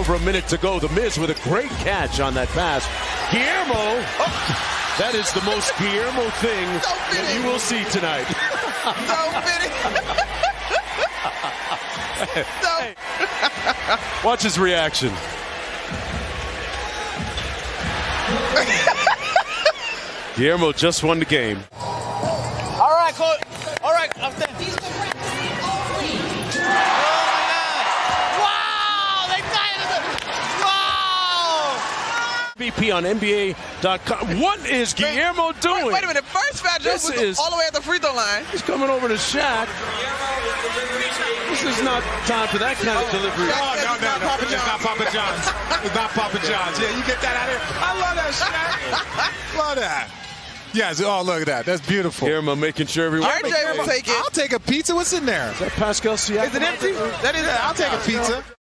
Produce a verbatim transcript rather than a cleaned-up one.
over a minute to go. The Miz with a great catch on that pass. Guillermo, oh, that is the most Guillermo thing that you will see tonight. So watch his reaction. Guillermo just won the game. All right, coach. All right, I'm there. Wow, they tied it. Wow. V P on N B A dot com. What is Guillermo doing? Wait, wait a minute. First foul This was is- all the way at the free throw line. He's coming over to Shaq. This is not time for that kind of delivery. No, no, no, no. It's not Papa John's. It's not Papa John's. Yeah, you get that out of here. I love that, Shaq. Love that. Yes, oh, look at that. That's beautiful. Guillermo making sure everyone. R J will take it. I'll take a pizza. What's in there? Is that Pascal Siakam? Is it empty? That is, I'll take a pizza.